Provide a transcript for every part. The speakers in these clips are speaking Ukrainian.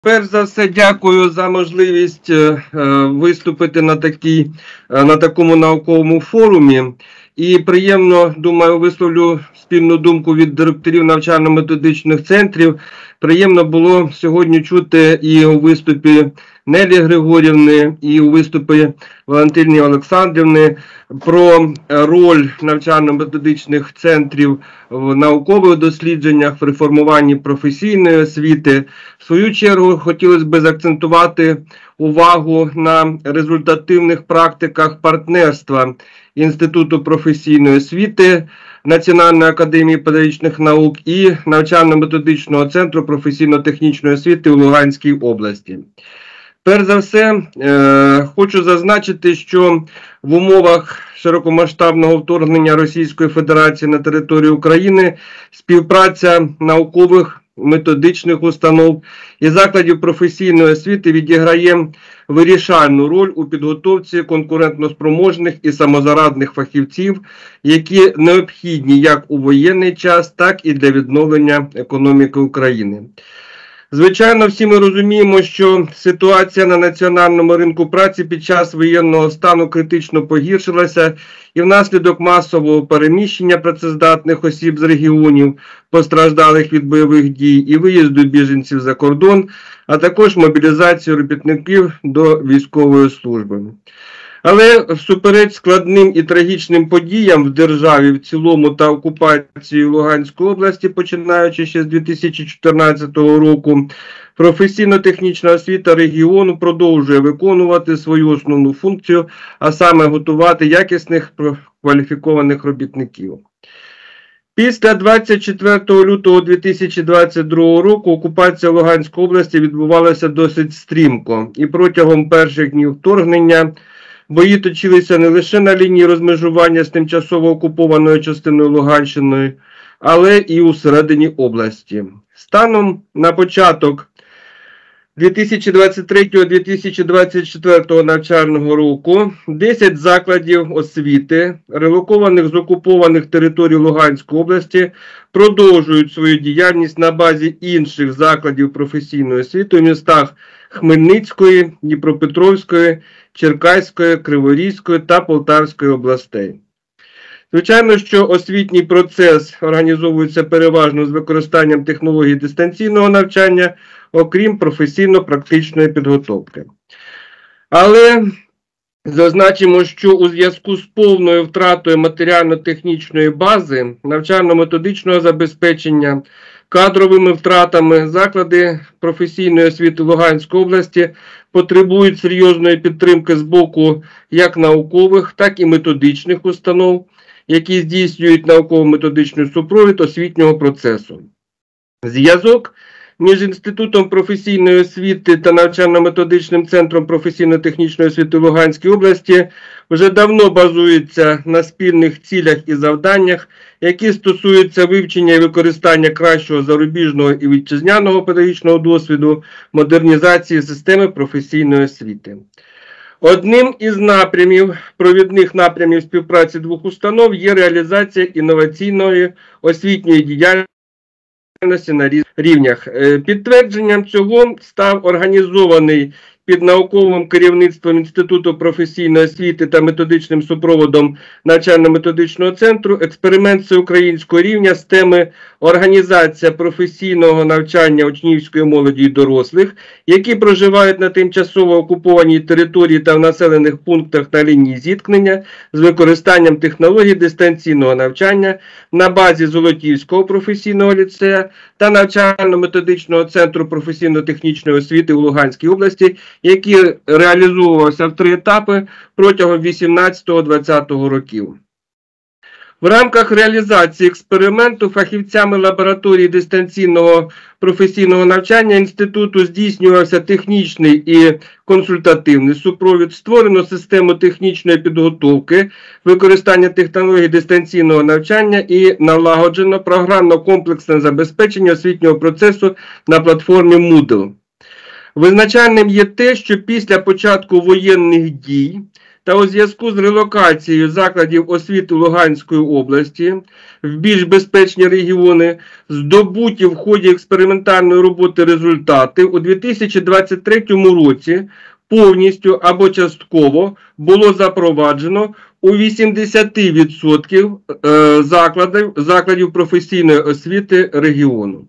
Перш за все, дякую за можливість виступити на такому науковому форумі. І приємно, думаю, висловлю спільну думку від директорів навчально-методичних центрів. Приємно було сьогодні чути і у виступі Нелі Григорівни, і у виступі Валентини Олександрівни про роль навчально-методичних центрів в наукових дослідженнях, в реформуванні професійної освіти. В свою чергу хотілося б заакцентувати увагу на результативних практиках партнерства Інституту професійної освіти Національної академії педагогічних наук і навчально-методичного центру професійно-технічної освіти у Луганській області. Перш за все, хочу зазначити, що в умовах широкомасштабного вторгнення Російської Федерації на територію України співпраця наукових, методичних установ і закладів професійної освіти відіграє вирішальну роль у підготовці конкурентноспроможних і самозарадних фахівців, які необхідні як у воєнний час, так і для відновлення економіки України. Звичайно, всі ми розуміємо, що ситуація на національному ринку праці під час воєнного стану критично погіршилася і внаслідок масового переміщення працездатних осіб з регіонів, постраждалих від бойових дій, і виїзду біженців за кордон, а також мобілізацію робітників до військової служби. Але всупереч складним і трагічним подіям в державі в цілому та окупації Луганської області, починаючи ще з 2014 року, професійно-технічна освіта регіону продовжує виконувати свою основну функцію, а саме готувати якісних кваліфікованих робітників. Після 24 лютого 2022 року окупація Луганської області відбувалася досить стрімко, і протягом перших днів вторгнення бої точилися не лише на лінії розмежування з тимчасово окупованою частиною Луганщини, але і у середині області. Станом на початок 2023-2024 навчального року 10 закладів освіти, релокованих з окупованих територій Луганської області, продовжують свою діяльність на базі інших закладів професійної освіти у містах Хмельницької, Дніпропетровської, Черкаської, Криворізької та Полтавської областей. Звичайно, що освітній процес організовується переважно з використанням технологій дистанційного навчання, окрім професійно-практичної підготовки. Але зазначимо, що у зв'язку з повною втратою матеріально-технічної бази, навчально-методичного забезпечення, кадровими втратами заклади професійної освіти Луганської області потребують серйозної підтримки з боку як наукових, так і методичних установ, які здійснюють науково-методичний супровід освітнього процесу. Зв'язок між Інститутом професійної освіти та навчально-методичним центром професійно-технічної освіти Луганської області вже давно базується на спільних цілях і завданнях, які стосуються вивчення і використання кращого зарубіжного і вітчизняного педагогічного досвіду, модернізації системи професійної освіти. Одним із провідних напрямів співпраці двох установ є реалізація інноваційної освітньої діяльності на різних рівнях. Підтвердженням цього став організований під науковим керівництвом Інституту професійної освіти та методичним супроводом навчально-методичного центру експеримент всеукраїнського рівня з теми «Організація професійного навчання учнівської молоді і дорослих, які проживають на тимчасово окупованій території та в населених пунктах на лінії зіткнення з використанням технологій дистанційного навчання на базі Золотівського професійного ліцею та навчально-методичного центру професійно-технічної освіти у Луганській області, який реалізовувався в 3 етапи протягом 18-20 років. В рамках реалізації експерименту фахівцями лабораторії дистанційного професійного навчання інституту здійснювався технічний і консультативний супровід, створено систему технічної підготовки, використання технологій дистанційного навчання і налагоджено програмно-комплексне забезпечення освітнього процесу на платформі Moodle. Визначальним є те, що після початку воєнних дій та у зв'язку з релокацією закладів освіти Луганської області в більш безпечні регіони, здобуті в ході експериментальної роботи результати у 2023 році повністю або частково було запроваджено у 80% закладів професійної освіти регіону.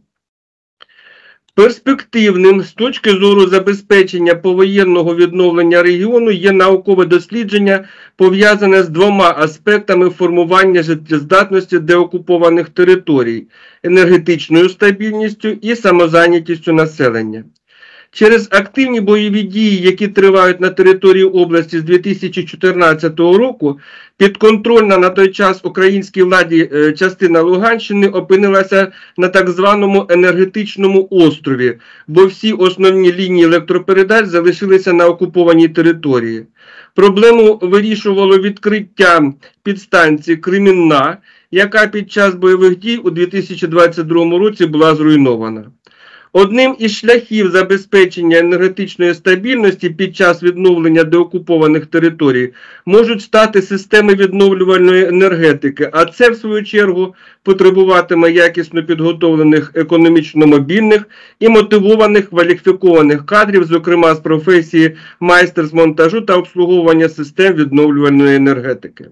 Перспективним з точки зору забезпечення повоєнного відновлення регіону є наукове дослідження, пов'язане з двома аспектами формування життєздатності деокупованих територій – енергетичною стабільністю і самозайнятістю населення. Через активні бойові дії, які тривають на території області з 2014 року, підконтрольна на той час українській владі частина Луганщини опинилася на так званому енергетичному острові, бо всі основні лінії електропередач залишилися на окупованій території. Проблему вирішувало відкриття підстанції Кремінна, яка під час бойових дій у 2022 році була зруйнована. Одним із шляхів забезпечення енергетичної стабільності під час відновлення деокупованих територій можуть стати системи відновлювальної енергетики, а це, в свою чергу, потребуватиме якісно підготовлених економічно мобільних і мотивованих кваліфікованих кадрів, зокрема з професії майстер з монтажу та обслуговування систем відновлювальної енергетики.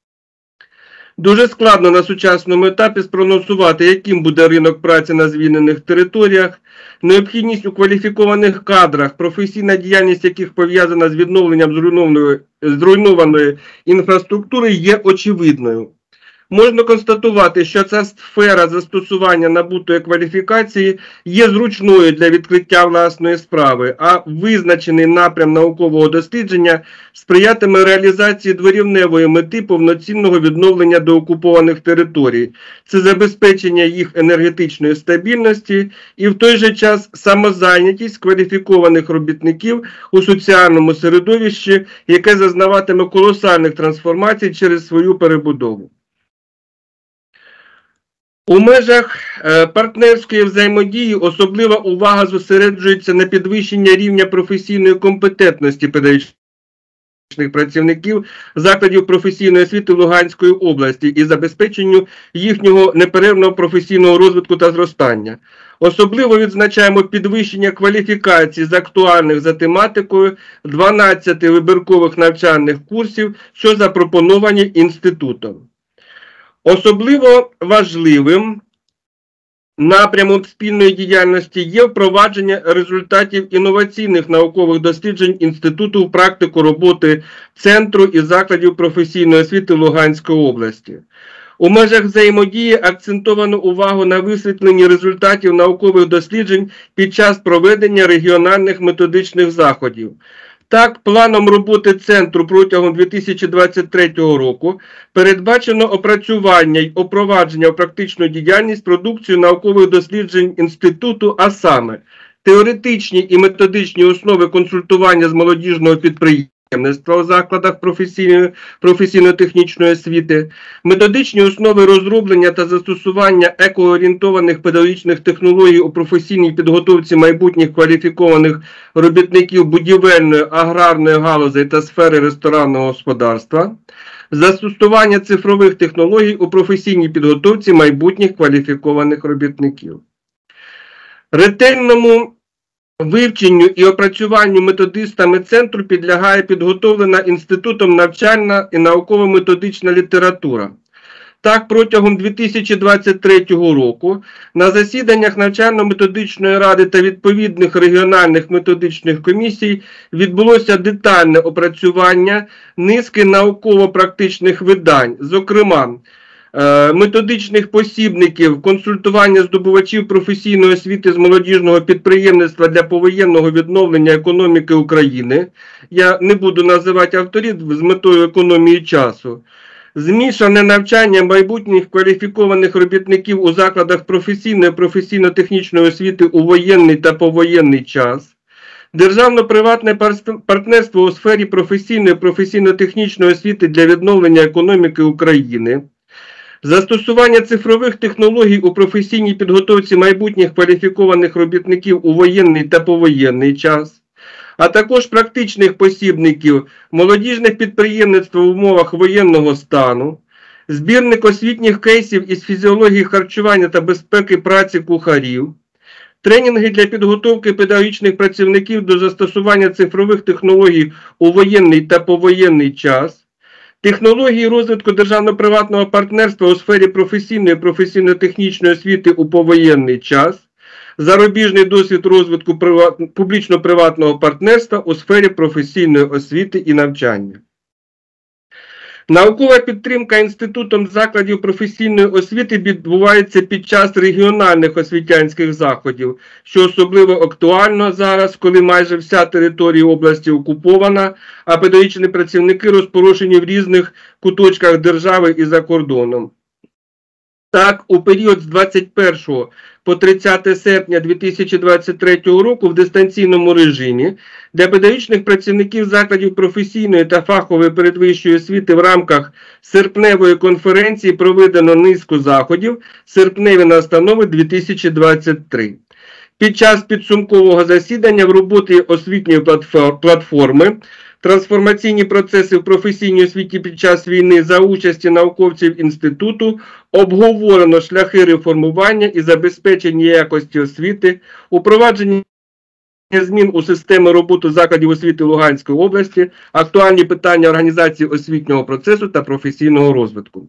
Дуже складно на сучасному етапі спрогнозувати, яким буде ринок праці на звільнених територіях. Необхідність у кваліфікованих кадрах, професійна діяльність яких пов'язана з відновленням зруйнованої інфраструктури, є очевидною. Можна констатувати, що ця сфера застосування набутої кваліфікації є зручною для відкриття власної справи, а визначений напрям наукового дослідження сприятиме реалізації дворівневої мети повноцінного відновлення деокупованих територій. Це забезпечення їх енергетичної стабільності і в той же час самозайнятість кваліфікованих робітників у соціальному середовищі, яке зазнаватиме колосальних трансформацій через свою перебудову. У межах партнерської взаємодії особлива увага зосереджується на підвищенні рівня професійної компетентності педагогічних працівників закладів професійної освіти Луганської області і забезпеченню їхнього неперервного професійного розвитку та зростання. Особливо відзначаємо підвищення кваліфікації з актуальних за тематикою 12 вибіркових навчальних курсів, що запропоновані інститутом. Особливо важливим напрямом спільної діяльності є впровадження результатів інноваційних наукових досліджень Інституту в практику роботи Центру і закладів професійної освіти Луганської області. У межах взаємодії акцентовано увагу на висвітленні результатів наукових досліджень під час проведення регіональних методичних заходів. Так, планом роботи Центру протягом 2023 року передбачено опрацювання й опровадження у практичну діяльність продукцію наукових досліджень Інституту, а саме теоретичні і методичні основи консультування з молодіжного підприємництва у закладах професійно-технічної освіти, методичні основи розроблення та застосування екоорієнтованих педагогічних технологій у професійній підготовці майбутніх кваліфікованих робітників будівельної, аграрної галузі та сфери ресторанного господарства, застосування цифрових технологій у професійній підготовці майбутніх кваліфікованих робітників. Ретельному вивченню і опрацюванню методистами Центру підлягає підготовлена Інститутом навчальна і науково-методична література. Так, протягом 2023 року на засіданнях навчально-методичної ради та відповідних регіональних методичних комісій відбулося детальне опрацювання низки науково-практичних видань, зокрема, методичних посібників, консультування здобувачів професійної освіти з молодіжного підприємництва для повоєнного відновлення економіки України. Я не буду називати авторів з метою економії часу. Змішане навчання майбутніх кваліфікованих робітників у закладах професійної і професійно-технічної освіти у воєнний та повоєнний час. Державно-приватне партнерство у сфері професійної і професійно-технічної освіти для відновлення економіки України. Застосування цифрових технологій у професійній підготовці майбутніх кваліфікованих робітників у воєнний та повоєнний час. а також практичних посібників молодіжне підприємництво в умовах воєнного стану, збірник освітніх кейсів із фізіології харчування та безпеки праці кухарів, тренінги для підготовки педагогічних працівників до застосування цифрових технологій у воєнний та повоєнний час, технології розвитку державно-приватного партнерства у сфері професійної і професійно-технічної освіти у повоєнний час, зарубіжний досвід розвитку публічно-приватного партнерства у сфері професійної освіти і навчання. Наукова підтримка інститутом закладів професійної освіти відбувається під час регіональних освітянських заходів, що особливо актуально зараз, коли майже вся територія області окупована, а педагогічні працівники розпорошені в різних куточках держави і за кордоном. Так, у період з 21 по 30 серпня 2023 року в дистанційному режимі для педагогічних працівників закладів професійної та фахової передвищої освіти в рамках серпневої конференції проведено низку заходів «Серпневі настанови 2023». Під час підсумкового засідання в роботі освітньої платформи «Трансформаційні процеси в професійній освіті під час війни» за участі науковців інституту обговорено шляхи реформування і забезпечення якості освіти, упровадження змін у системи роботи закладів освіти Луганської області, актуальні питання організації освітнього процесу та професійного розвитку.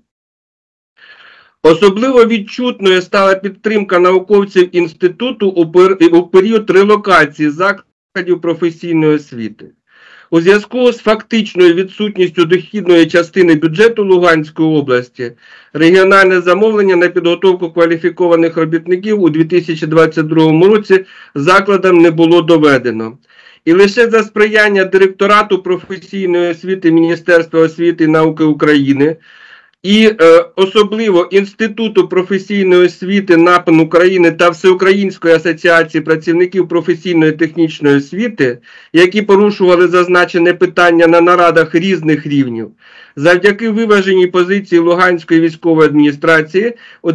Особливо відчутною стала підтримка науковців інституту у період релокації закладів професійної освіти. У зв'язку з фактичною відсутністю дохідної частини бюджету Луганської області, регіональне замовлення на підготовку кваліфікованих робітників у 2022 році закладам не було доведено. І лише за сприяння директорату професійної освіти Міністерства освіти і науки України і особливо Інституту професійної освіти НАПН України та Всеукраїнської асоціації працівників професійної технічної освіти, які порушували зазначене питання на нарадах різних рівнів, завдяки виваженій позиції Луганської військової адміністрації у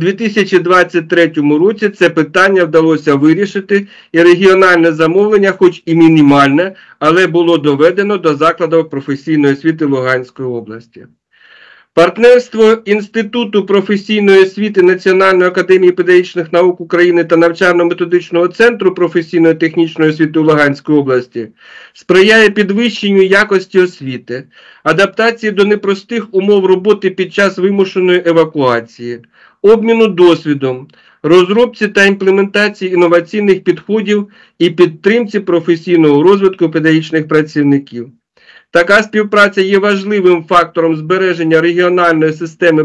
2023 році це питання вдалося вирішити, і регіональне замовлення, хоч і мінімальне, але було доведено до закладів професійної освіти Луганської області. Партнерство Інституту професійної освіти Національної академії педагогічних наук України та Навчально-методичного центру професійної технічної освіти Луганської області сприяє підвищенню якості освіти, адаптації до непростих умов роботи під час вимушеної евакуації, обміну досвідом, розробці та імплементації інноваційних підходів і підтримці професійного розвитку педагогічних працівників. Така співпраця є важливим фактором збереження регіональної системи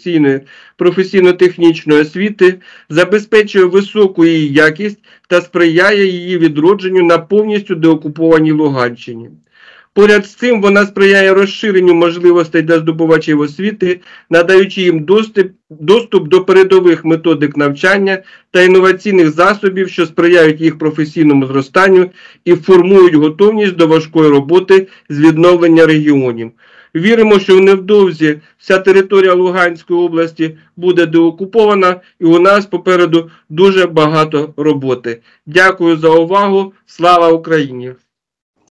професійно-технічної освіти, забезпечує високу її якість та сприяє її відродженню на повністю деокупованій Луганщині. Поряд з цим вона сприяє розширенню можливостей для здобувачів освіти, надаючи їм доступ до передових методик навчання та інноваційних засобів, що сприяють їх професійному зростанню і формують готовність до важкої роботи з відновлення регіонів. Віримо, що невдовзі вся територія Луганської області буде деокупована і у нас попереду дуже багато роботи. Дякую за увагу. Слава Україні!